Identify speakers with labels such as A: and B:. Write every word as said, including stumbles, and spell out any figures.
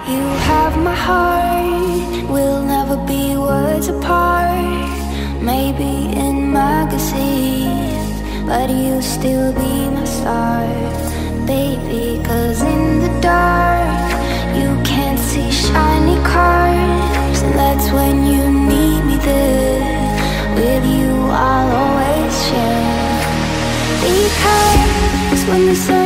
A: You have my heart, we'll never be words apart. Maybe in magazines, but you still be my star, baby. Cause in the dark, you can't see shiny cars, and that's when you need me there. With you I'll always share, because when the sun